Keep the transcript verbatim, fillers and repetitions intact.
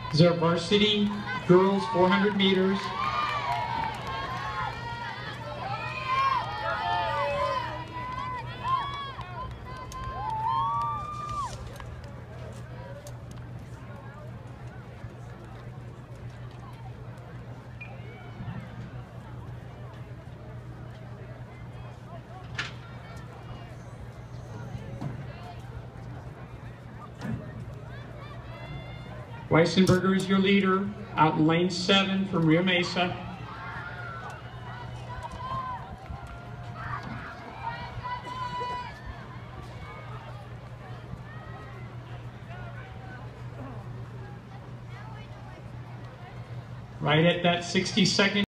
This is our varsity girls four hundred meters. Weisenberger is your leader, out in lane seven from Rio Mesa. Right at that sixty second